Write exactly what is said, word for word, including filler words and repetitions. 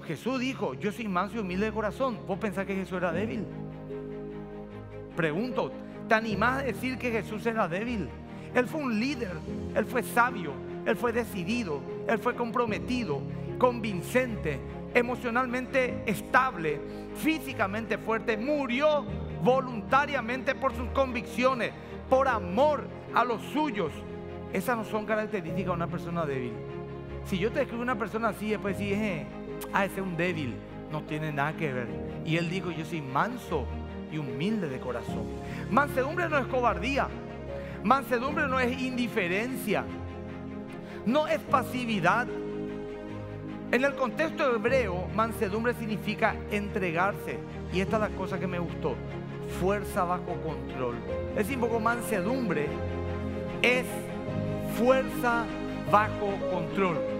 Jesús dijo, yo soy manso y humilde de corazón. ¿Vos pensás que Jesús era débil? Pregunto, ¿te animás a decir que Jesús era débil? Él fue un líder, Él fue sabio, Él fue decidido, Él fue comprometido, convincente, emocionalmente estable, físicamente fuerte. Murió voluntariamente por sus convicciones, por amor a los suyos. Esas no son características de una persona débil. Si yo te describo una persona así, después decís, eh, ah, ese es un débil. No tiene nada que ver. Y él dijo, yo soy manso y humilde de corazón. Mansedumbre no es cobardía. Mansedumbre no es indiferencia. No es pasividad. En el contexto hebreo, mansedumbre significa entregarse. Y esta es la cosa que me gustó. Fuerza bajo control. Es decir, un poco mansedumbre es fuerza bajo control.